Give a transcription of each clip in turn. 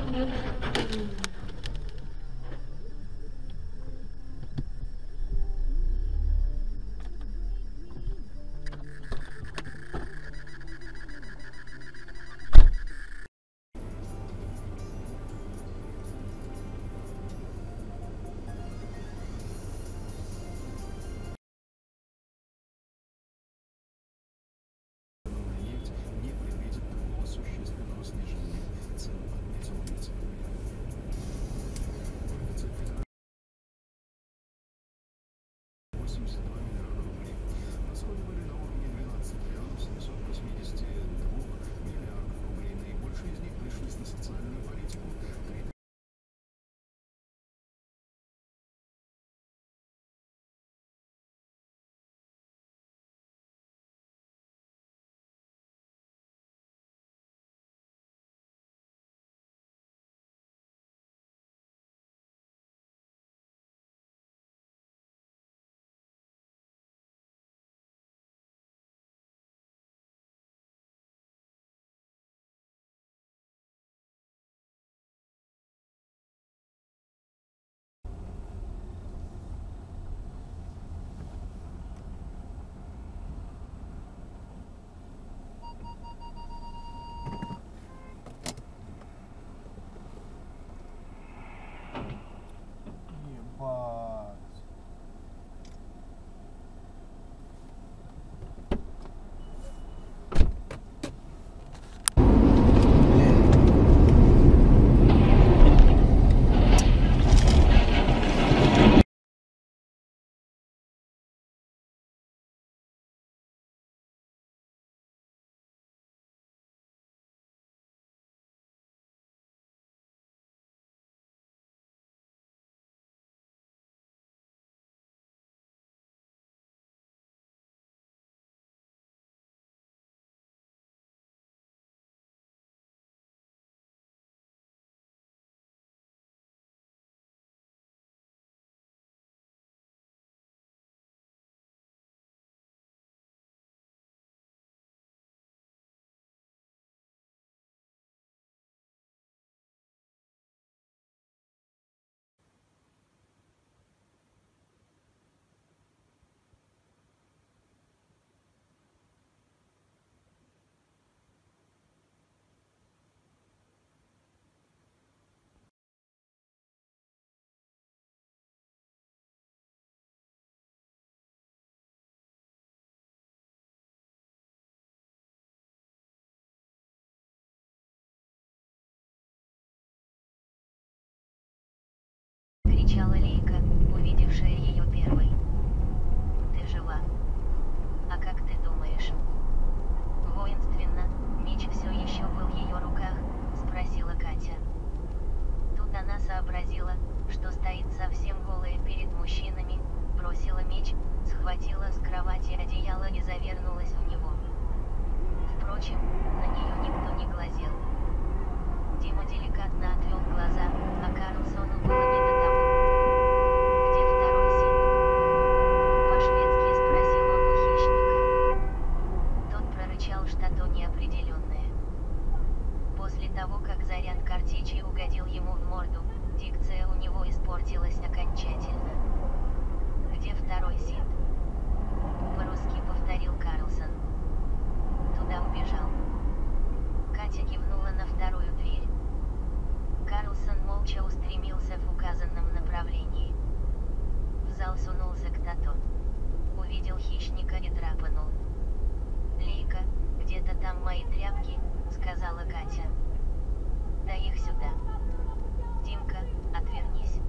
Кричала Лейка, увидевшая ее первой. «Ты жива? А как ты думаешь?» Воинственно, меч все еще был в ее руках, спросила Катя. Тут она сообразила, что стоит совсем голая перед мужчинами, бросила меч, схватила с кровати одеяло и завернулась в него. Впрочем, на нее никто не глазел. Дима деликатно отвел глаза, а Карлсону было не до того. «Где второй син?» По-шведски спросил он у хищника. Тот прорычал что-то неопределенное. После того, как заряд картечи угодил ему в морду, дикция у него испортилась окончательно. «Где второй син?» По-русски повторил Карлсон. «Туда убежал». Катя кивнула на вторую дверь. Карлсон молча устремился в указанном направлении. В зал сунулся кто-то. Увидел хищника и драпанул. «Лейка, где-то там мои тряпки», — сказала Катя. «Дай их сюда. Димка, отвернись».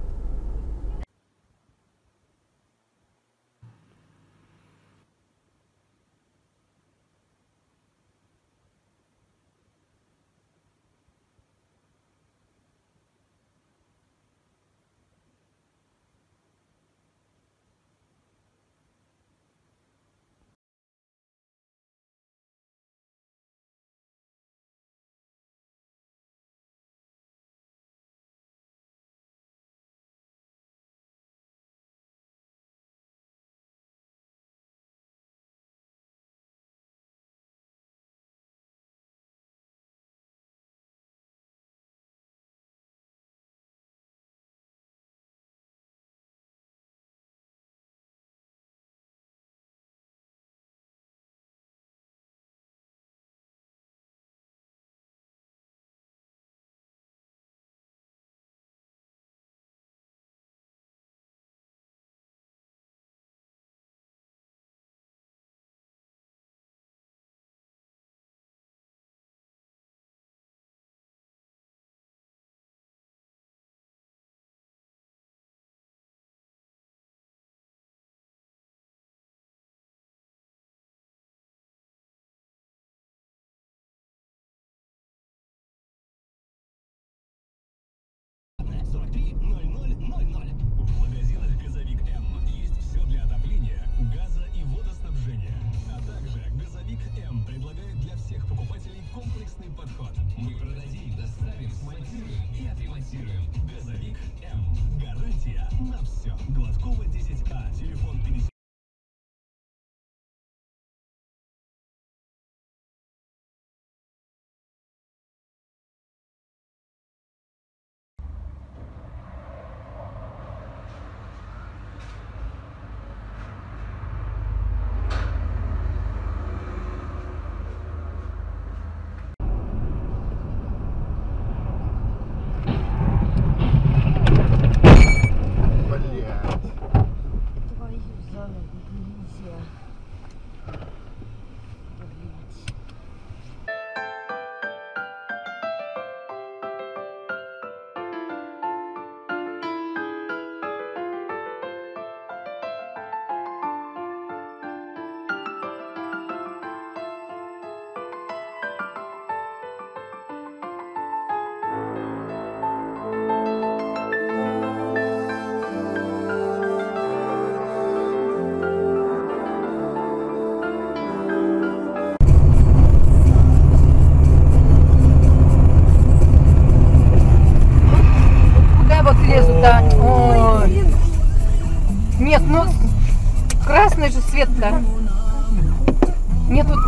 красный же свет-то. Мне тут...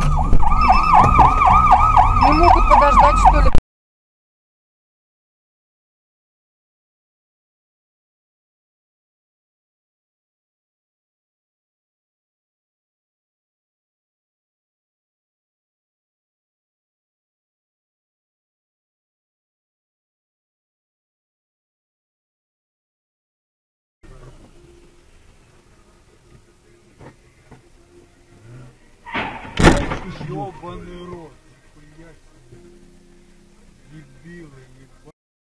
не могут подождать, что ли? Ёбаный рот, блядь, дебилы, ебать.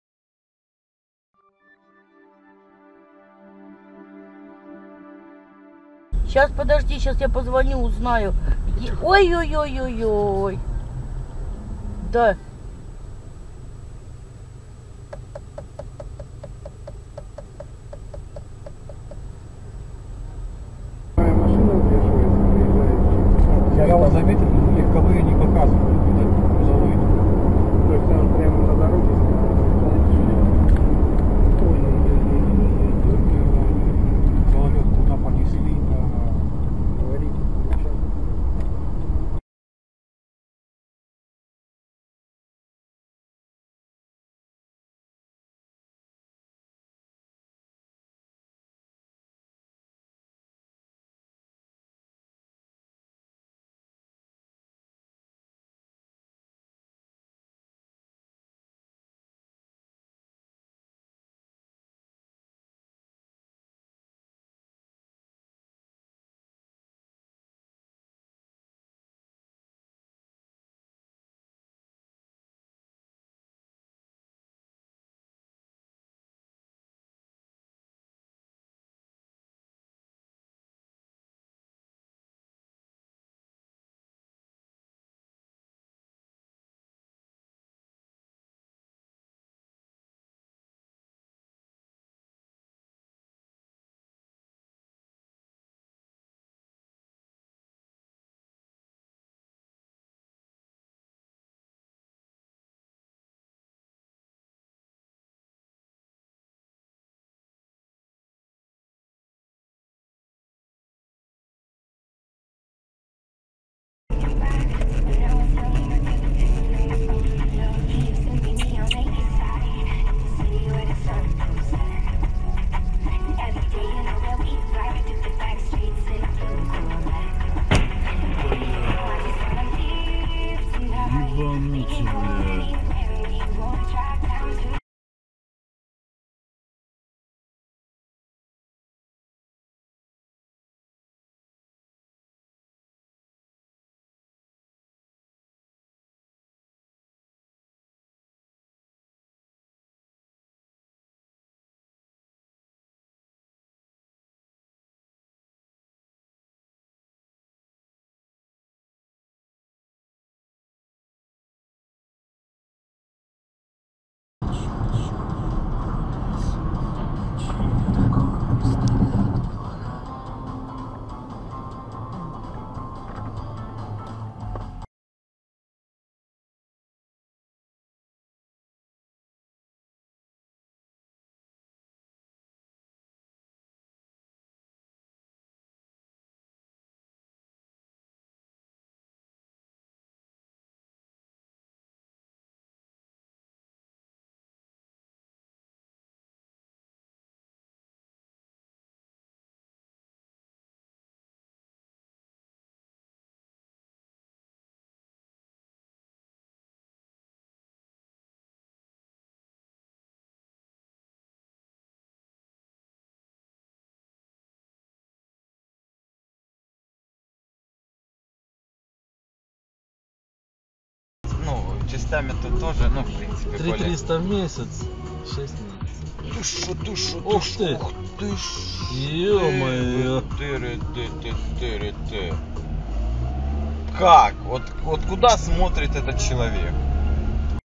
Сейчас, подожди, сейчас я позвоню, узнаю. Ой-ой-ой-ой-ой. Да. Когда он заметил, легковые не показывают. То есть он прямо на дороге. Человек куда понесли, говорите. Ебануться, блядь. частями-то тоже, ну, в принципе, 3300 в месяц, 6 месяцев. Ты шо, Ух ты! Ух ты ж! Ё-моё! Как? Вот куда смотрит этот человек?